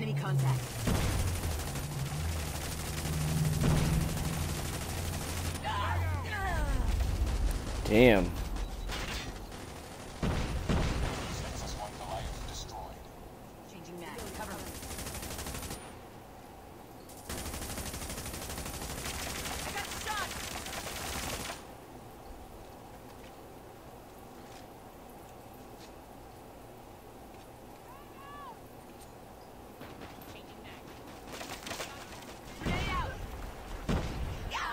Enemy contact. Damn. Changing mag. Cover me. I got shot. Changing mag. Grenade out. Yeah.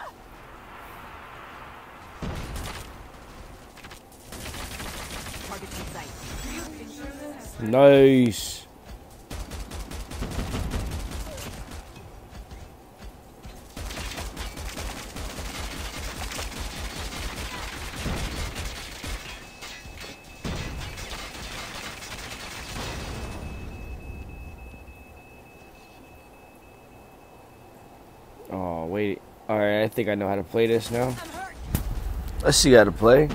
Targets in sight. Nice. Oh, wait. Alright, I think I know how to play this now. Let's see how to play.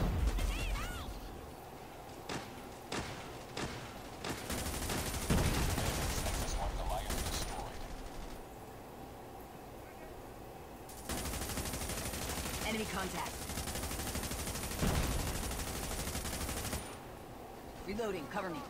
Enemy contact. Reloading. Cover me.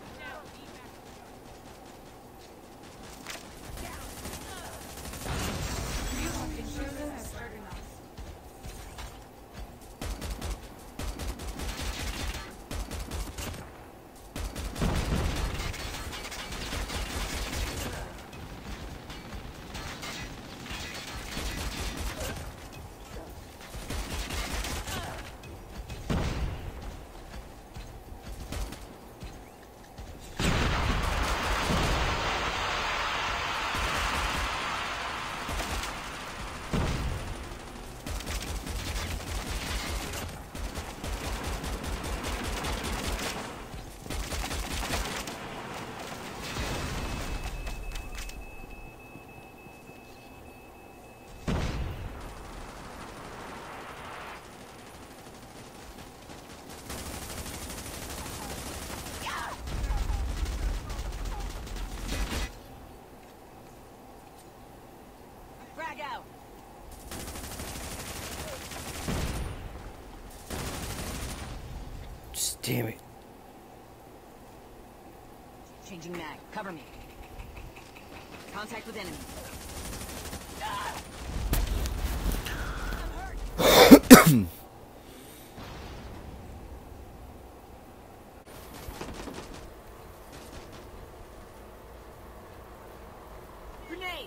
Frag out. Just damn it. Changing mag. Cover me. Contact with enemy. I'm hurt. Grenade.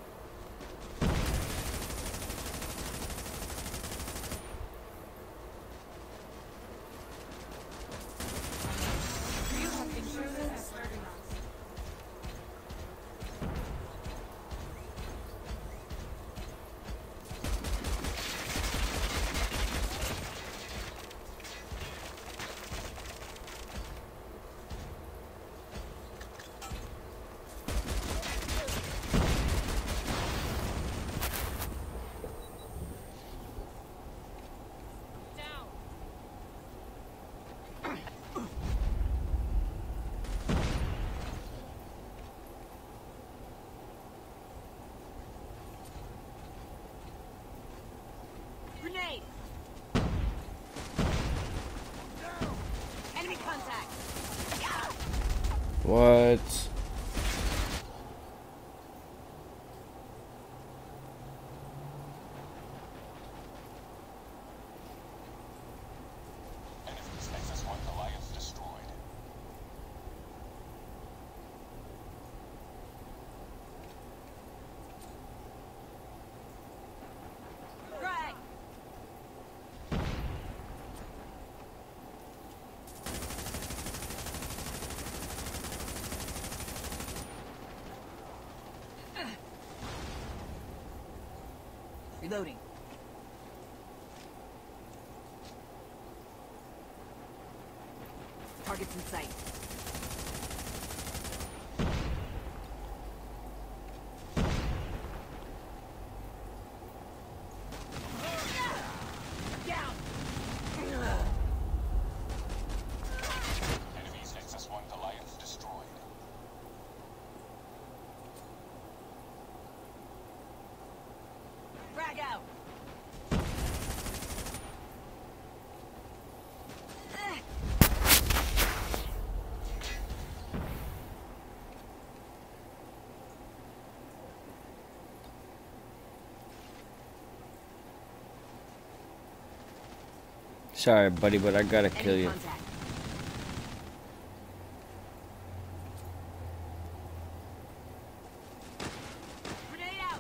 Grenade! Enemy contact! What? Frag! Reloading. Targets in sight. Down. Enemies XS1 Goliath destroyed. Sorry, buddy, but I gotta kill Enemy you. contact. Grenade out.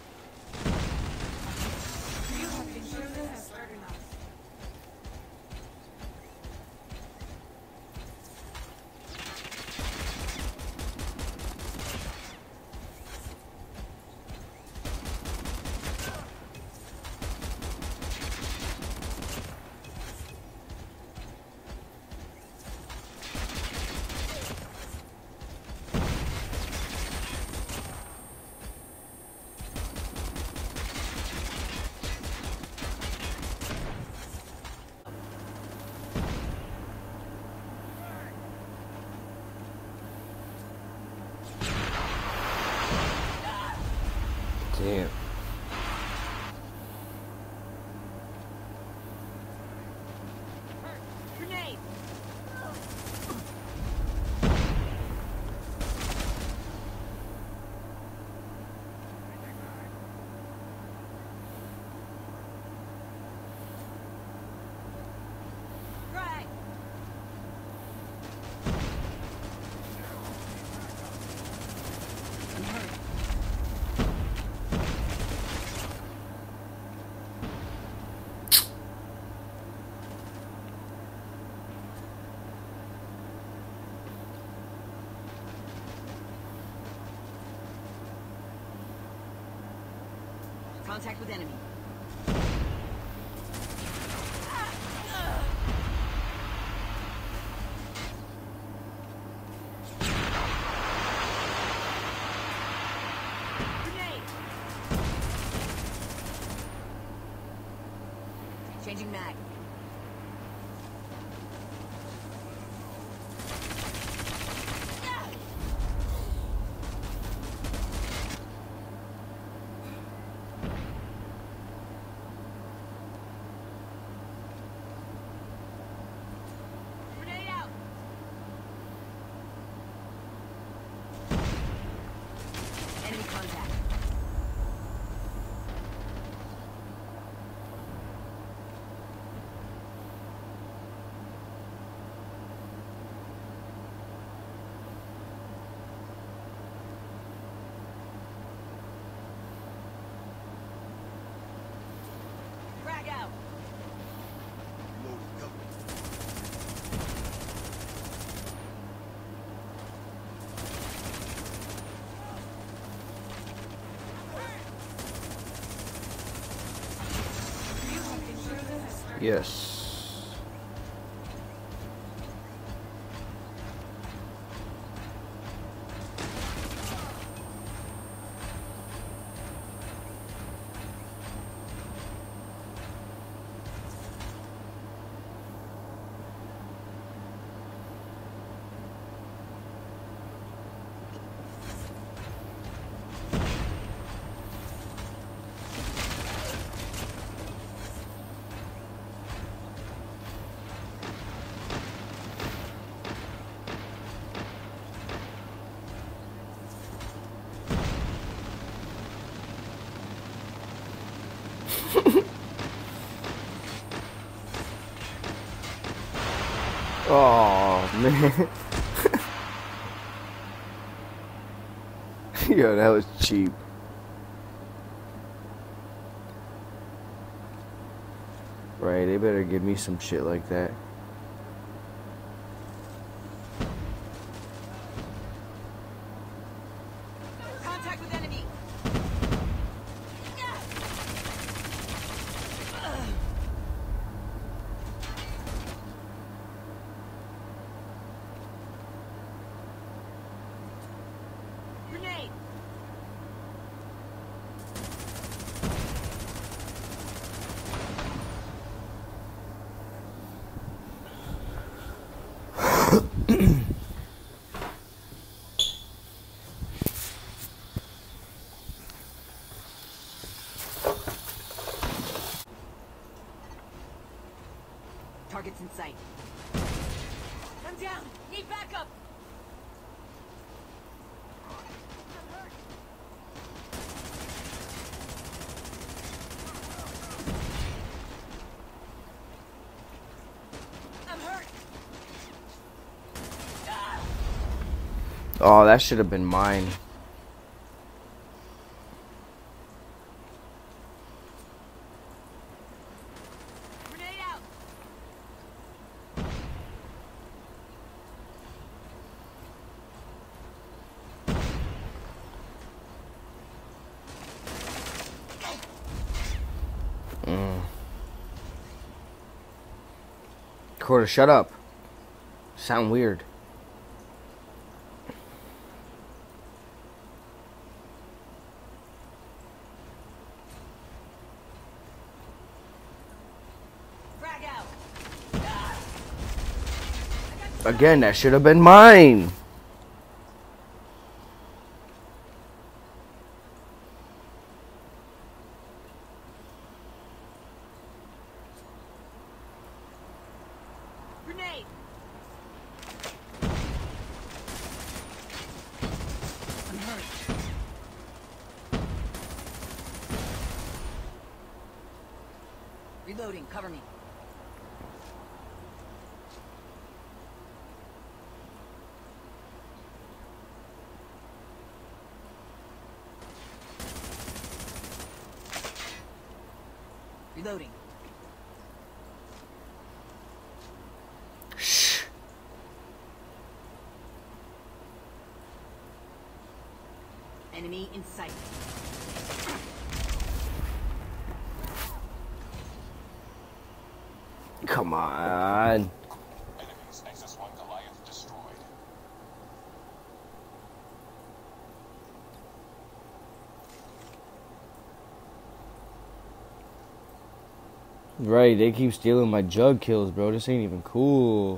Damn. Grenade. Frag. I'm hurt. Contact with enemy. Grenade. Changing mag. Grenade out. Enemy contact. Frag out. Yes. Oh man. Yo, that was cheap. Right, they better give me some shit like that. Contact with enemy. Grenade. Targets in sight. I'm down. Need backup. Oh, that should have been mine. Grenade out. Quarter, shut up. Sound weird. Frag out. Again, that should have been mine. Grenade. I'm hurt. Reloading. Cover me. Reloading. Shh. Enemy in sight. Come on. Enemies Nexus 1 Goliath destroyed. Right, they keep stealing my jug kills, bro. This ain't even cool.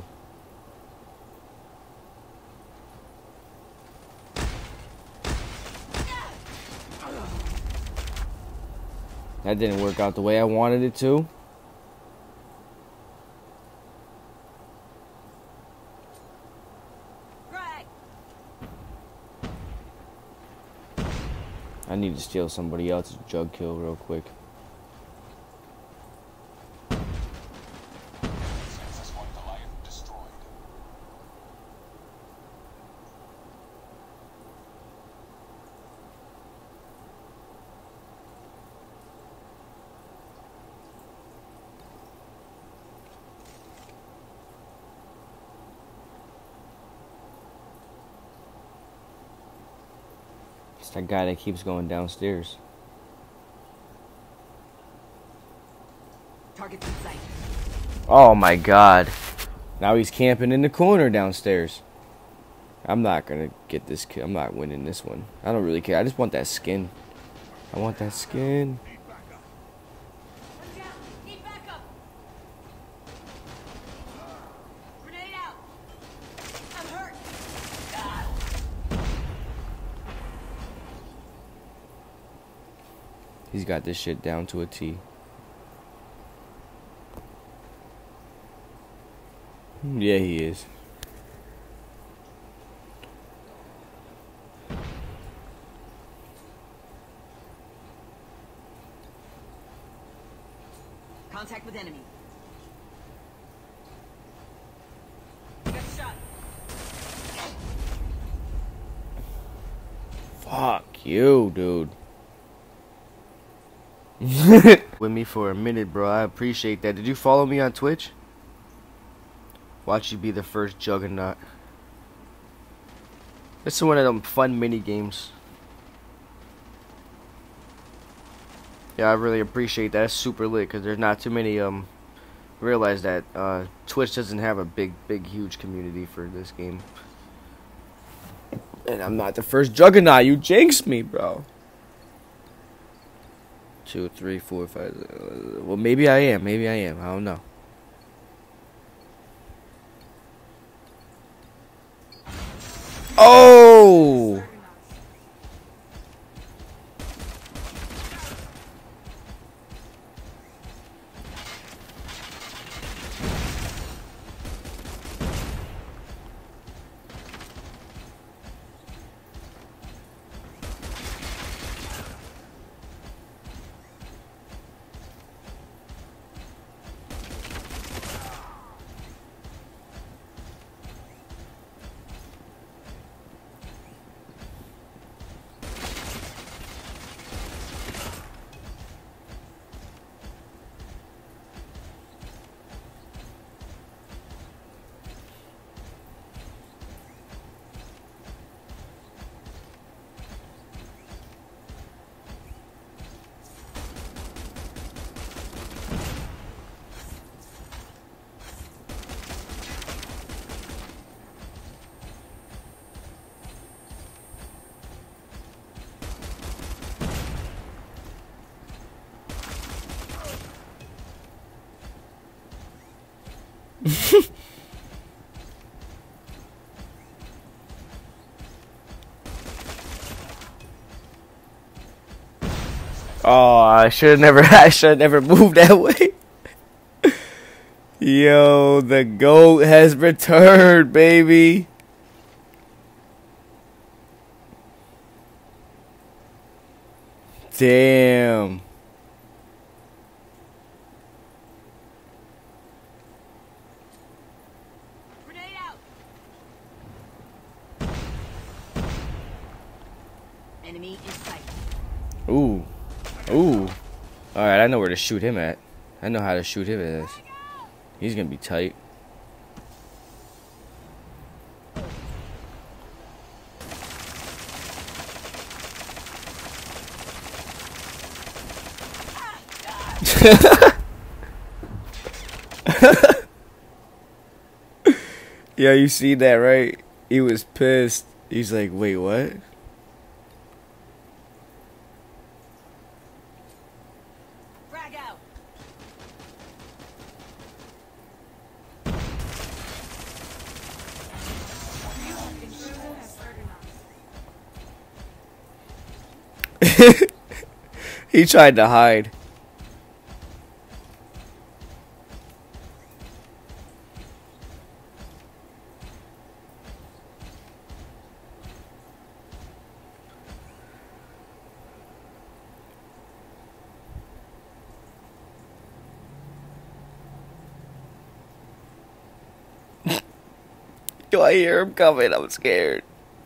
That didn't work out the way I wanted it to. Frag. I need to steal somebody else's jug kill real quick. Nexus 1 Goliath destroyed. It's that guy that keeps going downstairs. Target's in sight. Oh my god. Now he's camping in the corner downstairs. I'm not gonna get this kill. I'm not winning this one. I don't really care. I just want that skin. I want that skin. Watch out. Need backup. Grenade out. I'm hurt. He's got this shit down to a T. Yeah, he is. Contact with enemy. Got shot. Fuck you, dude. With me for a minute, bro. I appreciate that. Did you follow me on Twitch? Watch you be the first juggernaut. This is one of them fun mini games. Yeah, I really appreciate that. It's super lit because there's not too many. Realize that Twitch doesn't have a big, huge community for this game. And I'm not the first juggernaut. You jinxed me, bro. 2, 3, 4, 5. Well, maybe I am. Maybe I am. I don't know. Oh! Oh, I should have never. I should have never moved that way. Yo, the GOAT has returned, baby. Damn. Grenade out. Enemy in sight. Ooh. Ooh. Alright, I know where to shoot him at. I know how to shoot him at. He's gonna be tight. Yeah, you see that, right? He was pissed. He's like, wait, what? Frag out. He tried to hide. Yo, I hear him coming. I'm scared.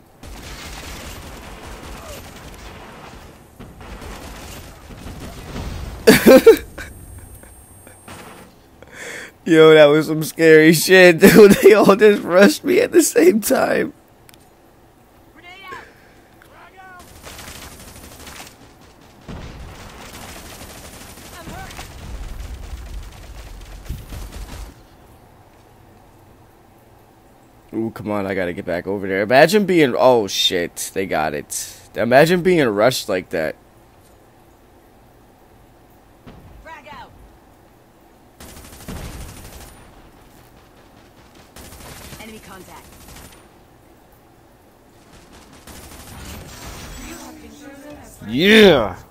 Yo, that was some scary shit, dude. They all just rushed me at the same time. Grenade out. Frag out. I'm hurt. Ooh, come on. I gotta get back over there. Imagine being... Oh, shit. They got it. Imagine being rushed like that. Frag out. Enemy contact. Yeah.